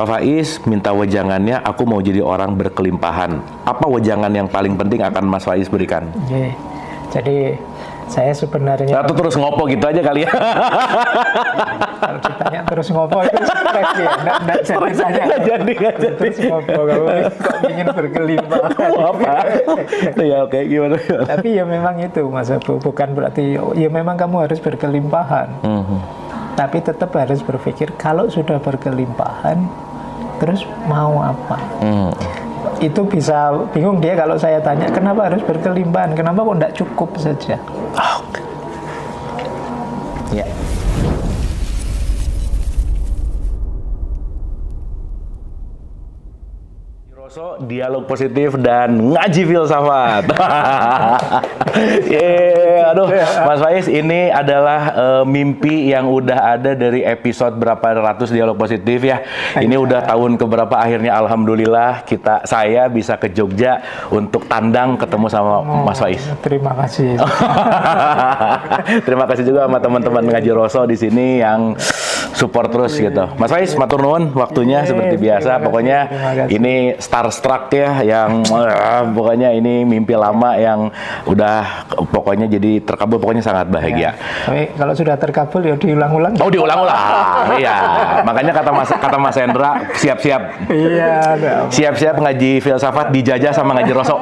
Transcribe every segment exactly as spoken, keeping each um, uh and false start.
Pak Faiz minta wejangannya, aku mau jadi orang berkelimpahan. Apa wejangan yang paling penting akan Mas Faiz berikan? Oke. Jadi saya sebenarnya Satu terus ngopo gitu aja kali ya. kalau ditanya terus ngopo itu stres ya, nggak nggak jadi saya. Nggak jadi, nggak jadi. Terus ngopo kamu kok ingin berkelimpahan? Apa? Ya oke, gimana, gimana? Tapi ya memang itu Mas Abu, bukan berarti ya memang kamu harus berkelimpahan. Mm-hmm. Tapi tetap harus berpikir kalau sudah berkelimpahan, terus mau apa? Mm. Itu bisa bingung dia kalau saya tanya kenapa harus berkelimpahan, kenapa kok tidak cukup saja. Oh. Ya. Roso, dialog positif dan ngaji filsafat. Yeah, aduh, Mas Faiz, ini adalah uh, mimpi yang udah ada dari episode berapa ratus dialog positif ya. Ini udah tahun keberapa akhirnya alhamdulillah kita saya bisa ke Jogja untuk tandang ketemu sama oh, Mas Faiz. Terima kasih. Terima kasih juga sama teman-teman ngaji Roso di sini yang support terus gitu. Mas Faiz, matur nuwun waktunya seperti biasa. Pokoknya ini starstruck ya, yang uh, pokoknya ini mimpi lama yang udah pokoknya jadi terkabul, pokoknya sangat bahagia. Ya, tapi kalau sudah terkabul ya diulang-ulang. Oh, diulang-ulang. Iya. Makanya kata Mas kata Mas Hendra, siap-siap. Iya, siap-siap ngaji filsafat dijajah sama ngaji Roso.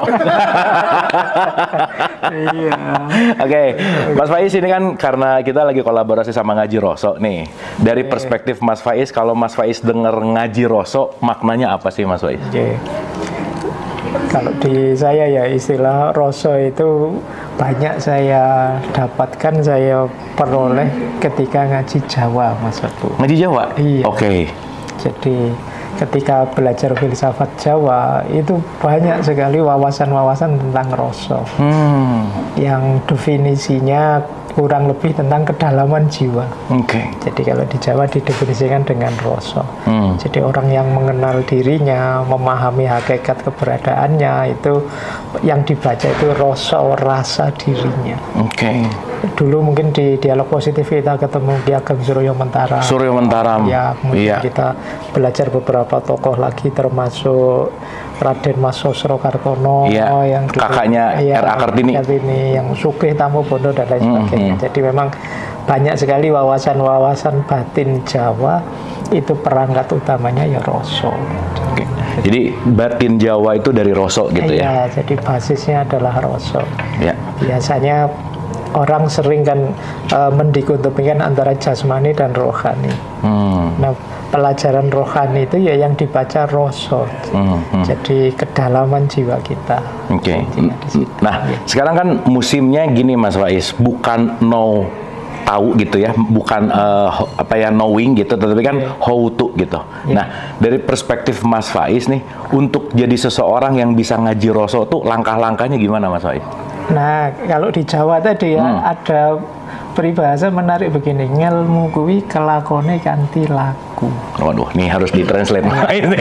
Iya. Oke, okay. Mas Faiz, ini kan karena kita lagi kolaborasi sama ngaji Roso nih. Dari perspektif Mas Faiz, kalau Mas Faiz denger ngaji Roso, maknanya apa sih Mas Faiz? Oke. Kalau di saya ya istilah Roso itu banyak saya dapatkan, saya peroleh ketika ngaji Jawa, Mas Abu. Ngaji Jawa? Iya. Oke. Okay. Jadi ketika belajar filsafat Jawa itu banyak sekali wawasan-wawasan tentang Roso. Hmm. Yang definisinya kurang lebih tentang kedalaman jiwa. Oke. Okay. Jadi kalau di Jawa didefinisikan dengan Roso. Hmm. Jadi orang yang mengenal dirinya, memahami hakikat keberadaannya, itu yang dibaca itu Roso, rasa dirinya. Oke. Okay. Dulu mungkin di dialog positif kita ketemu Ki Ageng Suryo Mentara. Suryo Mentara. Ya, kemudian iya. kita belajar beberapa tokoh lagi termasuk Raden Mas Sosro Kartono, iya, oh, yang dulu, kakaknya ya, R A Kartini, yang Sugih Tamobondo dan lain sebagainya. Mm-hmm. Jadi memang banyak sekali wawasan-wawasan batin Jawa, itu perangkat utamanya ya Roso. Oke. Jadi batin Jawa itu dari Roso gitu ya? Iya, jadi basisnya adalah Roso. Ya. Biasanya orang sering kan uh, mendikotomikan antara jasmani dan rohani. Hmm. Nah, pelajaran rohani itu ya yang dibaca Roso. Hmm, hmm. Jadi kedalaman jiwa kita. Oke. Okay. Nah, ya. Sekarang kan musimnya gini Mas Faiz, bukan no tahu gitu ya, bukan uh, apa ya knowing gitu, tetapi kan yeah. how to gitu. Yeah. Nah, dari perspektif Mas Faiz nih, untuk jadi seseorang yang bisa ngaji Roso tuh langkah-langkahnya gimana Mas Faiz? Nah, kalau di Jawa tadi ya hmm. ada peribahasa menarik begini, ngelmu kuwi kelakone kanthi laku. Waduh, nih harus ditranslate.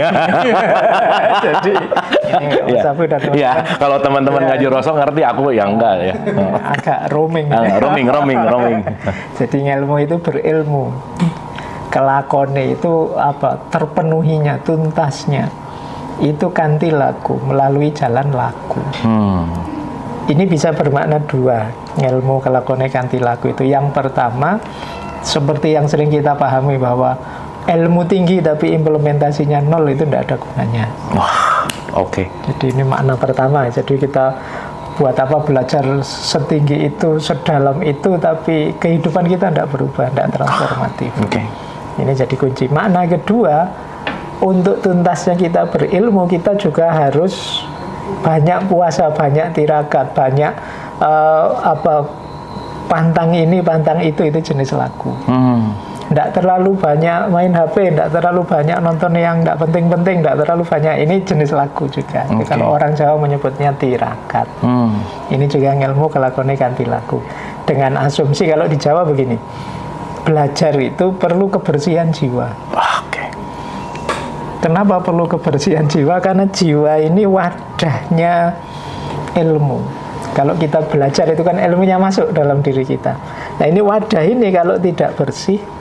Jadi ya, ya, kalau teman-teman ya, ngaji Roso ngerti, aku ya enggak ya. Agak roaming. Ah, roaming, roaming, roaming. Jadi ngelmu itu berilmu. Kelakone itu apa? Terpenuhinya, tuntasnya. Itu kanthi laku, melalui jalan laku. Hmm. Ini bisa bermakna dua, ngelmu kelakone kanthi laku itu. Yang pertama, seperti yang sering kita pahami bahwa ilmu tinggi tapi implementasinya nol, itu tidak ada gunanya. Wah, oke. Okay. Jadi ini makna pertama. Jadi kita buat apa belajar setinggi itu, sedalam itu, tapi kehidupan kita tidak berubah, tidak transformatif. Oke. Okay. Ini jadi kunci. Makna kedua, untuk tuntasnya kita berilmu, kita juga harus banyak puasa, banyak tirakat, banyak uh, apa pantang ini, pantang itu, itu jenis laku. Hmm. Tidak terlalu banyak main H P, tidak terlalu banyak nonton yang tidak penting-penting, tidak terlalu banyak, ini jenis laku juga. Okay. Kalau orang Jawa menyebutnya tirakat. Hmm. Ini juga ilmu kelakone kanthi laku. Dengan asumsi kalau di Jawa begini, belajar itu perlu kebersihan jiwa. Oke. Kenapa perlu kebersihan jiwa? Karena jiwa ini wadahnya ilmu. Kalau kita belajar itu kan ilmunya masuk dalam diri kita. Nah ini wadah ini kalau tidak bersih,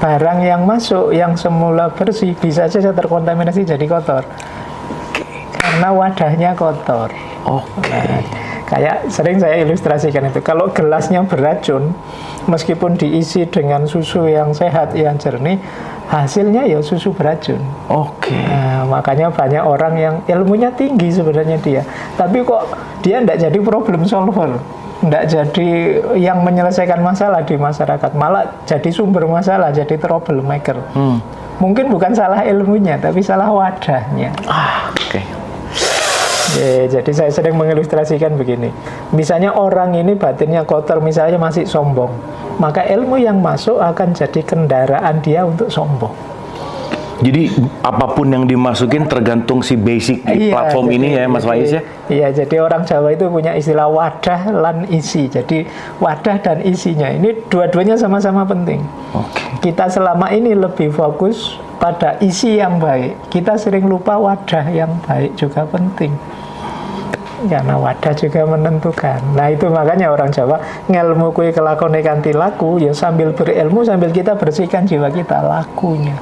barang yang masuk yang semula bersih bisa saja terkontaminasi jadi kotor karena wadahnya kotor. Oke. Okay. Nah, kayak sering saya ilustrasikan itu, kalau gelasnya beracun, meskipun diisi dengan susu yang sehat, yang jernih, hasilnya ya susu beracun. Oke. Okay. Nah, makanya banyak orang yang ilmunya tinggi sebenarnya dia, tapi kok dia tidak jadi problem solver, tidak jadi yang menyelesaikan masalah di masyarakat, malah jadi sumber masalah, jadi troublemaker. Hmm. Mungkin bukan salah ilmunya, tapi salah wadahnya. Ah, oke. Okay. Ya, jadi saya sering mengilustrasikan begini. Misalnya orang ini batinnya kotor, misalnya masih sombong, maka ilmu yang masuk akan jadi kendaraan dia untuk sombong. Jadi apapun yang dimasukin tergantung si basic di iya, platform jadi, ini ya Mas Faiz ya? Iya, jadi orang Jawa itu punya istilah wadah lan isi. Jadi wadah dan isinya ini dua-duanya sama-sama penting. Okay. Kita selama ini lebih fokus pada isi yang baik. Kita sering lupa wadah yang baik juga penting. Karena wadah juga menentukan. Nah itu makanya orang Jawa ngelmu kui kelakone kanthi laku, ya sambil berilmu sambil kita bersihkan jiwa kita lakunya.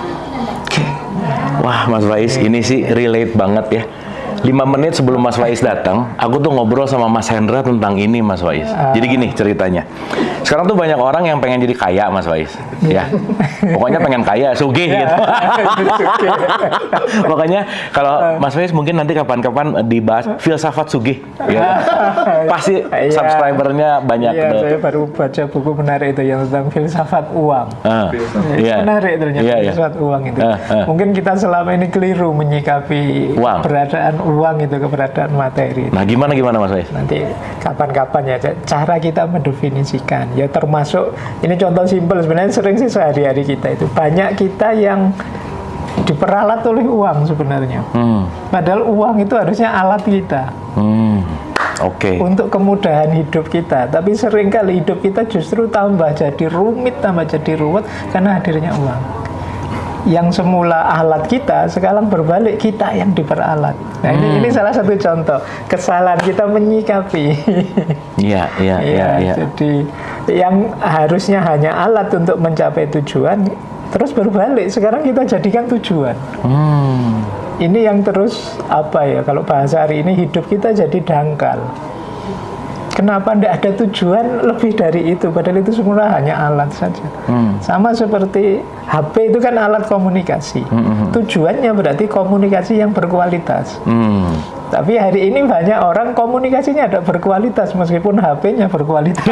Wah Mas Faiz, ini sih relate banget ya. Lima menit sebelum Mas Faiz datang, aku tuh ngobrol sama Mas Hendra tentang ini Mas Faiz. Uh. Jadi gini ceritanya. Sekarang tuh banyak orang yang pengen jadi kaya Mas Faiz. Yeah. Ya. Pokoknya pengen kaya, sugih yeah. gitu. Makanya kalau Mas Faiz mungkin nanti kapan-kapan dibahas filsafat sugih. Gitu. Pasti yeah. subscribernya banyak. Iya, yeah, saya baru baca buku menarik itu yang tentang filsafat uang. Uh. Yeah. Menarik ternyata yeah, filsafat yeah. uang itu. Uh, uh. Mungkin kita selama ini keliru menyikapi uang. Keberadaan uang itu, keberadaan materi. Nah, gimana gimana Mas Faiz? Nanti kapan-kapan ya cara kita mendefinisikan. Ya termasuk ini contoh simpel sebenarnya sering sih sehari-hari kita itu banyak kita yang diperalat oleh uang sebenarnya. Hmm. Padahal uang itu harusnya alat kita. Hmm. Oke. Okay. Untuk kemudahan hidup kita. Tapi seringkali hidup kita justru tambah jadi rumit, tambah jadi ruwet karena hadirnya uang. Yang semula alat kita, sekarang berbalik kita yang diperalat. Nah hmm. ini, ini salah satu contoh kesalahan kita menyikapi. Iya, iya, iya. Ya. Jadi yang harusnya hanya alat untuk mencapai tujuan, terus berbalik. Sekarang kita jadikan tujuan. Hmm. Ini yang terus apa ya? Kalau bahasa hari ini hidup kita jadi dangkal. Kenapa tidak ada tujuan lebih dari itu? Padahal itu semula hanya alat saja. Hmm. Sama seperti H P itu kan alat komunikasi. Hmm. Tujuannya berarti komunikasi yang berkualitas. Hmm. Tapi hari ini banyak orang komunikasinya ada berkualitas meskipun H P-nya berkualitas.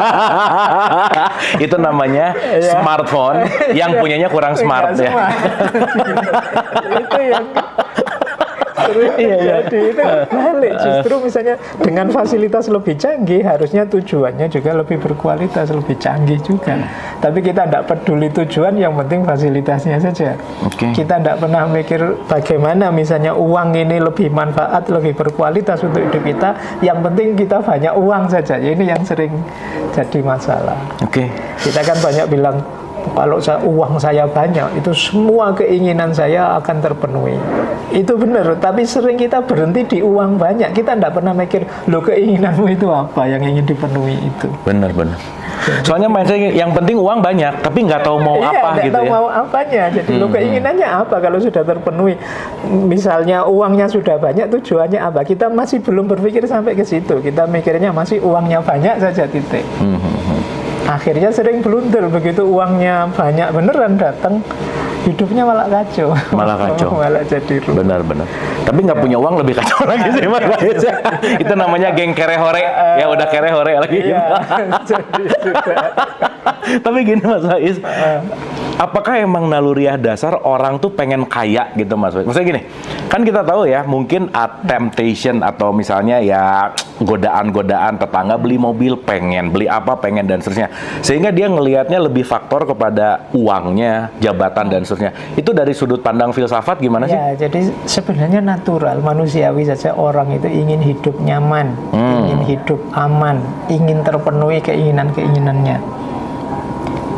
Itu namanya smartphone yang punyanya kurang smart ya. Smart. Itu yang iya, iya. Jadi itu balik. Justru misalnya dengan fasilitas lebih canggih, harusnya tujuannya juga lebih berkualitas, lebih canggih juga. Tapi kita tidak peduli tujuan, yang penting fasilitasnya saja. Okay. Kita tidak pernah mikir bagaimana misalnya uang ini lebih manfaat, lebih berkualitas untuk hidup kita. Yang penting kita banyak uang saja. Ini yang sering jadi masalah. Okay. Kita kan banyak bilang, kalau saya, uang saya banyak, itu semua keinginan saya akan terpenuhi. Itu benar, tapi sering kita berhenti di uang banyak. Kita tidak pernah mikir, lo keinginanmu itu apa yang ingin dipenuhi itu. Benar, benar. Soalnya mindset yang penting uang banyak, tapi nggak tahu mau iya, apa gitu tahu ya. mau apanya. Jadi hmm, lo keinginannya hmm. apa kalau sudah terpenuhi? Misalnya uangnya sudah banyak, tujuannya apa? Kita masih belum berpikir sampai ke situ. Kita mikirnya masih uangnya banyak saja, titik. Hmm, hmm. Akhirnya sering blunder, begitu uangnya banyak beneran datang, hidupnya malah kacau. Malah kacau. Malah jadi rugi. Benar-benar. Tapi nggak ya. punya uang lebih kacau lagi sih Mas Faiz. Itu namanya geng kere hore. Uh, ya udah kere hore lagi. Iya, jadi juga. Tapi gini Mas Faiz, uh. apakah emang naluriah dasar orang tuh pengen kaya gitu Mas Faiz? Maksudnya gini, kan kita tahu ya, mungkin a temptation atau misalnya ya godaan-godaan tetangga beli mobil pengen, beli apa pengen dan seterusnya. Sehingga dia ngelihatnya lebih faktor kepada uangnya, jabatan dan seterusnya. Itu dari sudut pandang filsafat gimana sih? Ya, jadi sebenarnya natural, manusiawi saja orang itu ingin hidup nyaman, hmm. ingin hidup aman, ingin terpenuhi keinginan-keinginannya.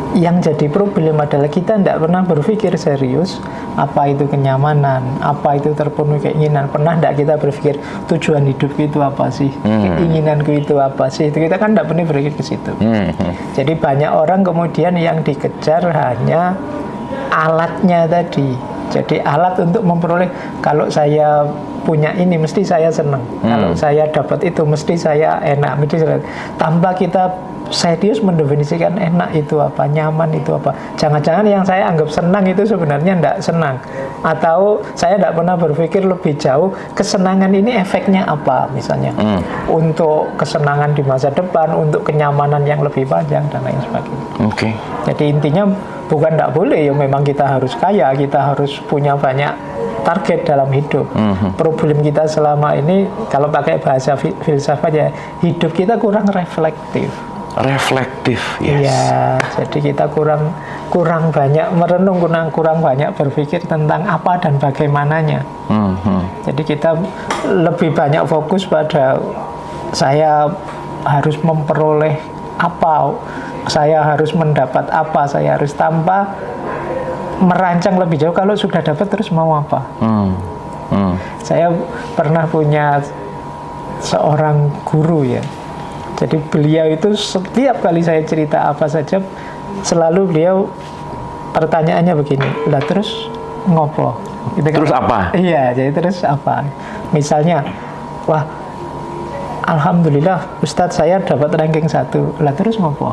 yang jadi problem adalah kita tidak pernah berpikir serius apa itu kenyamanan, apa itu terpenuhi keinginan. Pernah tidak kita berpikir tujuan hidup itu apa sih, hmm. keinginanku itu apa sih? Itu kita kan tidak pernah berpikir ke situ. Hmm. Jadi banyak orang kemudian yang dikejar hanya alatnya tadi. Jadi alat untuk memperoleh, kalau saya punya ini mesti saya senang, hmm. kalau saya dapat itu mesti saya enak, mesti saya, tanpa kita serius mendefinisikan enak itu apa, nyaman itu apa. Jangan-jangan yang saya anggap senang itu sebenarnya tidak senang, atau saya tidak pernah berpikir lebih jauh kesenangan ini efeknya apa, misalnya hmm. untuk kesenangan di masa depan, untuk kenyamanan yang lebih panjang dan lain sebagainya. Oke. Okay. Jadi intinya bukan tidak boleh ya, memang kita harus kaya, kita harus punya banyak target dalam hidup. Mm-hmm. Problem kita selama ini, kalau pakai bahasa filsafat ya, hidup kita kurang reflektif. Reflektif, yes. Iya, jadi kita kurang kurang banyak merenung, kurang kurang banyak berpikir tentang apa dan bagaimananya. Mm-hmm. Jadi kita lebih banyak fokus pada saya harus memperoleh apa, saya harus mendapat apa, saya harus, tanpa merancang lebih jauh kalau sudah dapat terus mau apa. Hmm. Hmm. Saya pernah punya seorang guru ya. Jadi beliau itu setiap kali saya cerita apa saja, selalu beliau pertanyaannya begini, lah terus ngopo? Gitu kan? Terus apa? Iya, jadi terus apa? Misalnya, wah, alhamdulillah Ustadz saya dapat ranking satu, lah terus ngopo?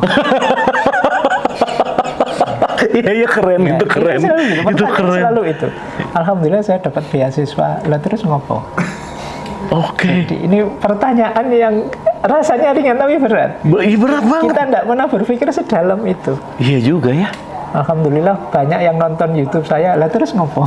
Iya, iya keren, ya, itu keren. Itu, gitu. Itu keren. Selalu itu. Alhamdulillah saya dapat beasiswa, lah terus ngopo? Oke. Okay. Jadi ini pertanyaan yang rasanya ringan tapi berat. Iya berat banget. Kita tidak pernah berpikir sedalam itu. Iya juga ya. Alhamdulillah banyak yang nonton YouTube saya, lah terus ngopo?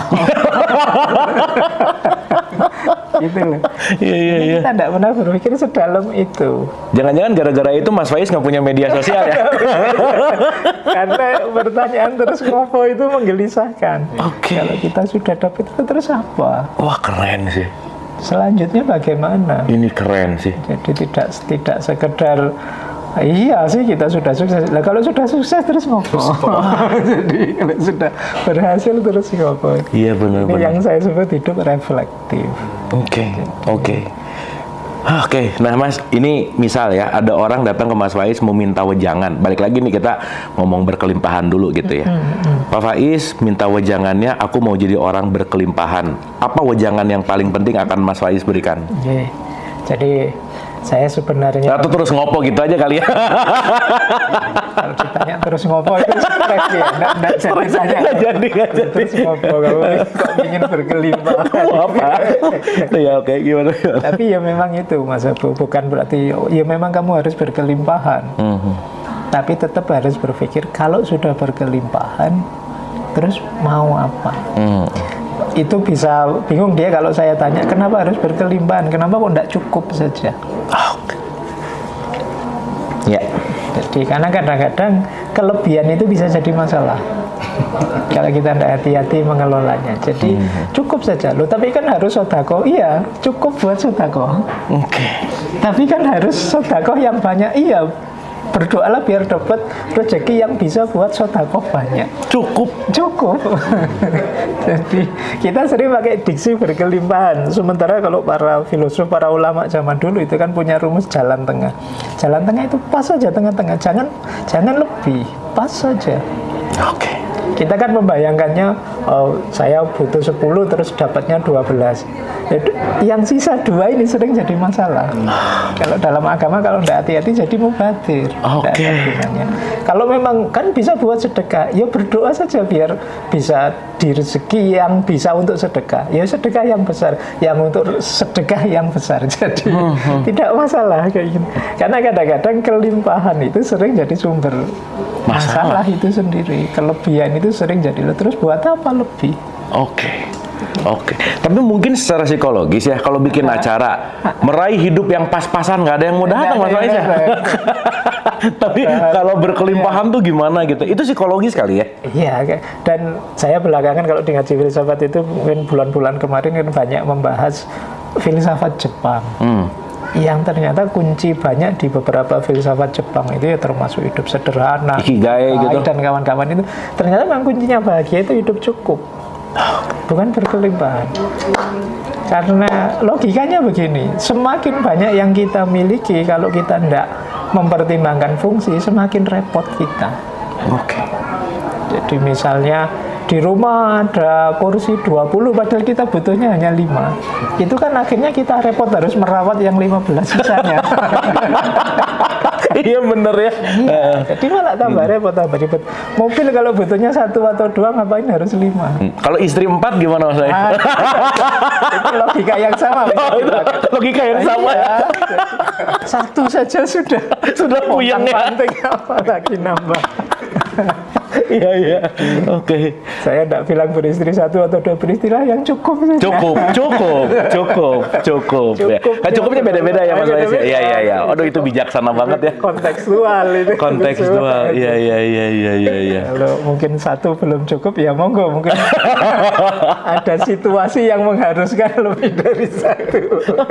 Gitu loh. Iya, iya, iya. Kita tidak pernah berpikir sedalam itu. Jangan-jangan gara-gara itu Mas Faiz nggak punya media sosial ya? Karena pertanyaan terus ngopo itu menggelisahkan. Oke. Okay. Kalau kita sudah dapat itu terus apa? Wah keren sih. Selanjutnya bagaimana? Ini keren sih. Jadi tidak tidak sekedar iya sih kita sudah sukses. Lah kalau sudah sukses terus ngopo? Jadi kalau sudah berhasil terus ngopo? Iya benar-benar. Ini yang saya sebut hidup reflektif. Oke, okay. oke. Okay. Oke, okay. Nah Mas, ini misal ya, ada orang datang ke Mas Faiz mau minta wejangan. Balik lagi nih kita ngomong berkelimpahan dulu gitu ya. Mm-hmm. Pak Faiz minta wejangannya, aku mau jadi orang berkelimpahan. Apa wejangan yang paling penting akan Mas Faiz berikan? Yeah. Jadi saya sebenarnya... Atau terus ngopo gitu aja kali ya? Kalau ditanya terus ngopo itu stres ya. Nggak jadi tanya. Nggak jadi, nggak jadi. Terus ngopo, kamu kok ingin berkelimpahan. Apa? Ya oke, gimana? Tapi ya memang itu Mas Abu. Bukan berarti, ya memang kamu harus berkelimpahan. Mm-hmm. Tapi tetap harus berpikir, kalau sudah berkelimpahan, terus mau apa? Mm. Itu bisa bingung dia kalau saya tanya, kenapa harus berkelimpahan? Kenapa kok tidak cukup saja? Oh. Ya. Jadi karena kadang-kadang kelebihan itu bisa jadi masalah kalau kita tidak hati-hati mengelolanya. Jadi hmm. cukup saja loh. Tapi kan harus sodako. Iya, cukup buat sodako. Oke. Okay. Tapi kan harus sodako yang banyak. Iya. Berdoalah biar dapat rezeki yang bisa buat sedekah banyak. Cukup, cukup. Jadi kita sering pakai diksi berkelimpahan. Sementara kalau para filosof, para ulama zaman dulu itu kan punya rumus jalan tengah. Jalan tengah itu pas saja tengah-tengah. Jangan, jangan lebih, pas saja. Oke. Okay. Kita kan membayangkannya, oh, saya butuh sepuluh terus dapatnya dua belas. Yang sisa dua ini sering jadi masalah. Kalau dalam agama kalau tidak hati-hati jadi mubadir. Oke. Okay. Kalau memang kan bisa buat sedekah, ya berdoa saja biar bisa di rezeki yang bisa untuk sedekah. Ya sedekah yang besar, yang untuk sedekah yang besar. Jadi uh-huh. tidak masalah kayak gitu. Karena kadang-kadang kelimpahan itu sering jadi sumber masalah, masalah itu sendiri. Kelebihan itu sering jadi, terus buat apa lebih? Oke. Okay. Oke, okay. Tapi mungkin secara psikologis ya, kalau bikin acara meraih hidup yang pas-pasan, nggak ada yang mau datang Mas Faiz ya. Tapi kalau berkelimpahan tuh gimana gitu? Itu psikologis kali ya? Iya, dan saya belakangan kalau di ngaji filsafat itu mungkin bulan-bulan kemarin kan banyak membahas filsafat Jepang. Hmm. yang ternyata kunci banyak di beberapa filsafat Jepang itu ya termasuk hidup sederhana, ikigai gitu, dan kawan-kawan itu ternyata memang kuncinya bahagia itu hidup cukup, bukan berkelimpahan. Karena logikanya begini, semakin banyak yang kita miliki, kalau kita tidak mempertimbangkan fungsi, semakin repot kita. Oke. Okay. Jadi misalnya di rumah ada kursi dua puluh padahal kita butuhnya hanya lima. Itu kan akhirnya kita repot harus merawat yang lima belas sisanya. Iya bener ya. Iya, jadi malah tambah repot, tambah ribet. Mobil kalau butuhnya satu atau dua ngapain harus lima? Hmm. Kalau istri empat gimana Mas Faiz? Ah, itu logika yang sama. Oh, itu logika yang sama. Iya, satu saja sudah sudah puyeng ya. Penting apa lagi nambah? Iya iya. Oke. Saya tidak bilang beristri satu atau dua, beristilah yang cukup saja. Cukup, cukup, cukup, cukup. Cukup, ya. Kan cukupnya beda-beda ya Mas Faiz. Iya iya iya. Aduh itu bijaksana banget ya. Kontekstual itu. Kontekstual. Iya iya iya iya iya iya. Kalau mungkin satu belum cukup ya monggo, mungkin ada situasi yang mengharuskan lebih dari satu.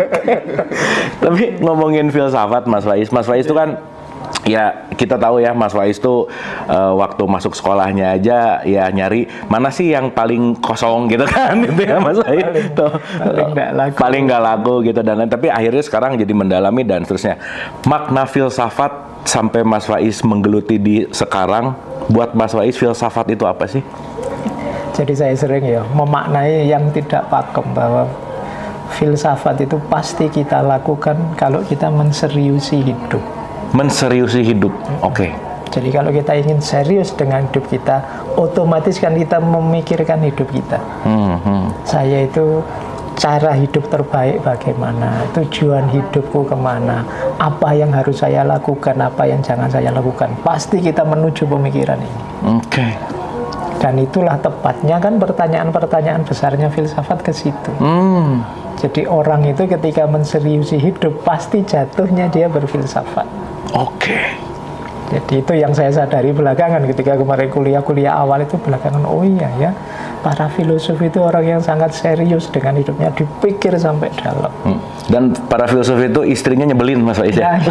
Tapi ngomongin filsafat Mas Faiz, Mas Faiz itu kan ya kita tahu ya Mas Faiz tuh uh, waktu masuk sekolahnya aja ya nyari mana sih yang paling kosong gitu kan gitu ya Mas Faiz paling, tuh paling nggak laku paling nggak laku gitu dan lain, tapi akhirnya sekarang jadi mendalami dan seterusnya. Makna filsafat sampai Mas Faiz menggeluti di sekarang, buat Mas Faiz filsafat itu apa sih? Jadi saya sering ya memaknai yang tidak pakem bahwa filsafat itu pasti kita lakukan kalau kita menseriusi hidup. Menseriusi hidup, oke. Okay. Jadi kalau kita ingin serius dengan hidup kita, otomatis kan kita memikirkan hidup kita. Hmm, hmm. Saya itu cara hidup terbaik bagaimana, tujuan hidupku kemana, apa yang harus saya lakukan, apa yang jangan saya lakukan. Pasti kita menuju pemikiran ini. Oke. Okay. Dan itulah tepatnya kan pertanyaan-pertanyaan besarnya filsafat ke situ. Hmm. Jadi orang itu ketika menseriusi hidup pasti jatuhnya dia berfilsafat. Oke. Okay. Jadi itu yang saya sadari belakangan ketika kemarin kuliah-kuliah awal itu belakangan, oh iya ya, para filosof itu orang yang sangat serius dengan hidupnya, dipikir sampai dalam. Hmm. Dan para filosof itu istrinya nyebelin Mas Faiz ya?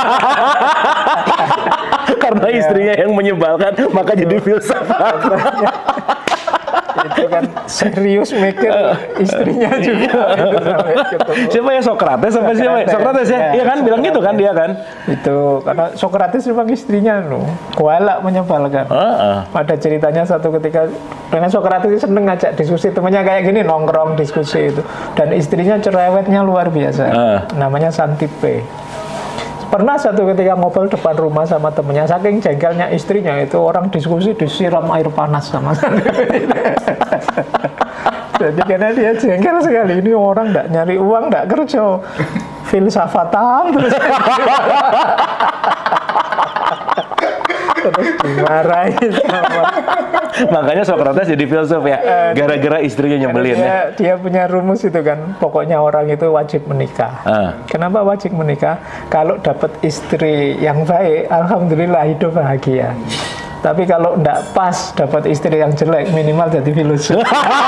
Karena istrinya yang menyebalkan, maka jadi filsafat. Itu kan serius mikir istrinya juga. Siapa ya, Sokrates apa siapa? Sokrates ya? Iya kan, bilang gitu kan dia kan? Itu karena Sokrates memang istrinya loh, kuala menyebalkan. Uh-uh. Pada ceritanya satu ketika, karena Sokrates seneng ngajak diskusi temannya kayak gini, nongkrong diskusi itu, dan istrinya cerewetnya luar biasa. Uh. Namanya Santipe. Pernah satu ketika ngobrol depan rumah sama temennya, saking jengkelnya istrinya itu orang diskusi disiram air panas sama jadi karena dia jengkel sekali, ini orang nggak nyari uang, nggak kerja, filsafatan terus terus dimarahin sama. Makanya Sokrates jadi filsuf ya, gara-gara istrinya nyebelin dia, ya. Dia punya rumus itu kan, pokoknya orang itu wajib menikah. Uh. Kenapa wajib menikah? Kalau dapat istri yang baik, alhamdulillah hidup bahagia. Tapi kalau enggak pas dapat istri yang jelek, minimal jadi filosof.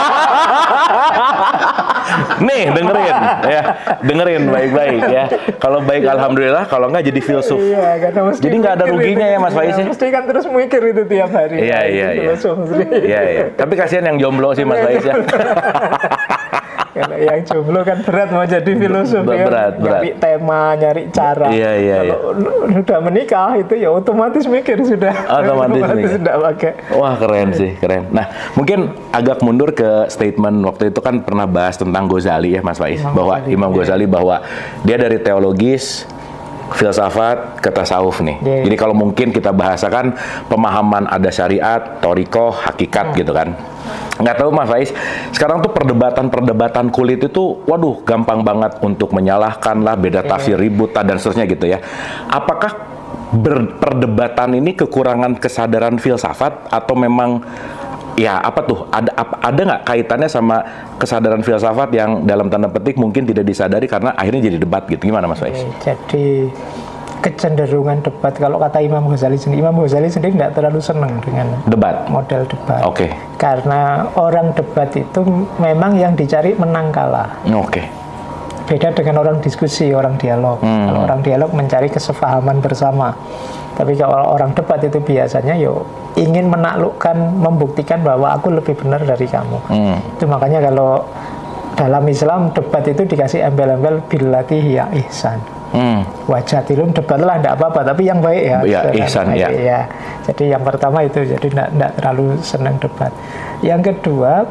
Nih dengerin ya, dengerin baik-baik ya. Kalau baik alhamdulillah, kalau enggak jadi filsuf. Iya, jadi nggak ada ruginya itu, ya Mas Faiz. Iya, mesti kan terus mikir itu tiap hari. Iya iya iya. Iya iya. Tapi kasihan yang jomblo sih Mas Faiz ya. Kalau yang jomblo kan berat mau jadi filosof ya, berat, nyari berat. tema, nyari cara. Iya, iya, kalau iya. udah menikah itu ya otomatis mikir sudah. Otomatis, otomatis sudah pakai. Wah keren sih, keren. Nah mungkin agak mundur ke statement waktu itu kan pernah bahas tentang Ghazali ya Mas Faiz, Imam bahwa Ghazali, Imam Ghazali ya. Bahwa dia dari teologis, filsafat ke tasawuf nih. Yeah. Jadi kalau mungkin kita bahasakan pemahaman ada syariat, toriko, hakikat hmm. gitu kan. Nggak tahu Mas Faiz, sekarang tuh perdebatan-perdebatan kulit itu, waduh gampang banget untuk menyalahkan lah, beda tafsir, ribut, dan seterusnya gitu ya. Apakah perdebatan ini kekurangan kesadaran filsafat atau memang ya apa tuh, ada ada nggak kaitannya sama kesadaran filsafat yang dalam tanda petik mungkin tidak disadari karena akhirnya jadi debat gitu, gimana Mas Faiz? Jadi kecenderungan debat, kalau kata Imam Ghazali sendiri, Imam Ghazali sendiri tidak terlalu senang dengan debat, model debat. Oke. Okay. Karena orang debat itu memang yang dicari menang kalah. Oke. Okay. Beda dengan orang diskusi, orang dialog. Hmm. Kalau orang dialog mencari kesepahaman bersama. Tapi kalau orang debat itu biasanya yo ingin menaklukkan, membuktikan bahwa aku lebih benar dari kamu. Hmm. Itu makanya kalau dalam Islam debat itu dikasih embel-embel billati hiya ihsan. Hmm. Wajatilum debatlah tidak apa-apa, tapi yang baik ya. Ya, ihsan ya. ya. Jadi yang pertama itu, jadi tidak terlalu senang debat. Yang kedua,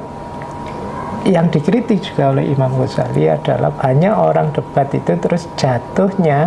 yang dikritik juga oleh Imam Ghazali adalah banyak orang debat itu terus jatuhnya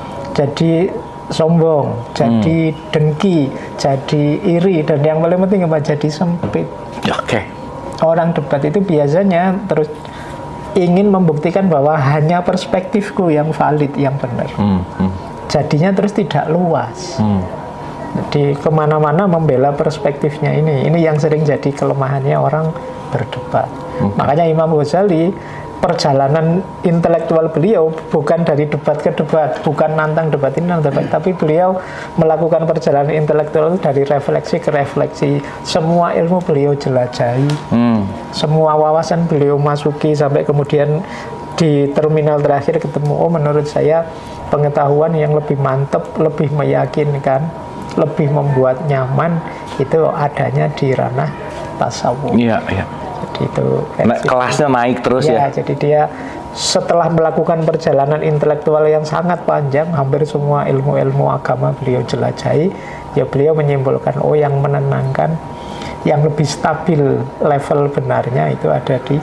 jadi sombong, jadi hmm. dengki, jadi iri, dan yang paling penting apa? Jadi sempit. Oke. Okay. Orang debat itu biasanya terus ingin membuktikan bahwa hanya perspektifku yang valid, yang benar. Hmm. Hmm. Jadinya terus tidak luas. Hmm. Jadi kemana-mana membela perspektifnya ini. Ini yang sering jadi kelemahannya orang berdebat. Hmm. Makanya Imam Ghazali, perjalanan intelektual beliau bukan dari debat ke debat, bukan nantang debat ini nantang debat, tapi beliau melakukan perjalanan intelektual dari refleksi ke refleksi. Semua ilmu beliau jelajahi, hmm. semua wawasan beliau masuki, sampai kemudian di terminal terakhir ketemu, oh menurut saya pengetahuan yang lebih mantap, lebih meyakinkan, lebih membuat nyaman itu adanya di ranah tasawuf. Iya, iya. Jadi itu nah, kelasnya naik terus ya, ya. Jadi dia setelah melakukan perjalanan intelektual yang sangat panjang, hampir semua ilmu-ilmu agama beliau jelajahi, ya beliau menyimpulkan, oh yang menenangkan, yang lebih stabil level benarnya itu ada di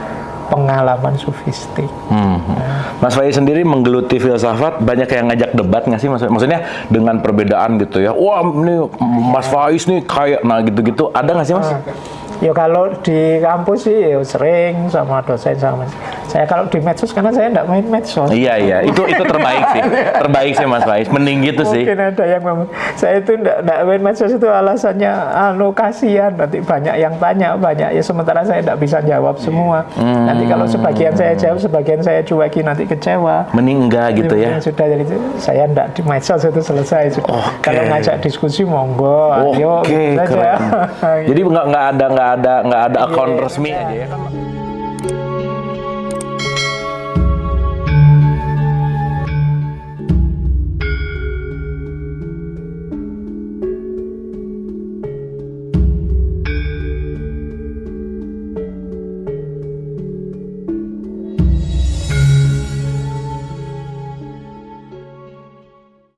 pengalaman sufistik. Hmm. Nah. Mas Faiz sendiri menggeluti filsafat, banyak yang ngajak debat nggak sih? Maksudnya dengan perbedaan gitu ya, wah ini Mas Faiz nih kayak, nah gitu-gitu, ada nggak sih Mas? Ah. Ya kalau di kampus sih ya sering sama dosen sama saya. Kalau di medsos karena saya enggak main medsos. Iya iya, itu itu terbaik sih, terbaik sih Mas Faiz. Mending gitu sih. Mungkin ada yang ngomong saya itu enggak enggak main medsos itu alasannya anu kasihan, nanti banyak yang tanya banyak ya, sementara saya enggak bisa jawab semua. Hmm. Nanti kalau sebagian saya jawab, sebagian saya cuekin, nanti kecewa. Mending enggak gitu ya. Sudah, jadi saya enggak di medsos itu selesai sudah. Okay. Kalau ngajak diskusi monggo, ayo okay, saja. Jadi enggak enggak ada enggak ada nggak ada akun resmi aja ya kan.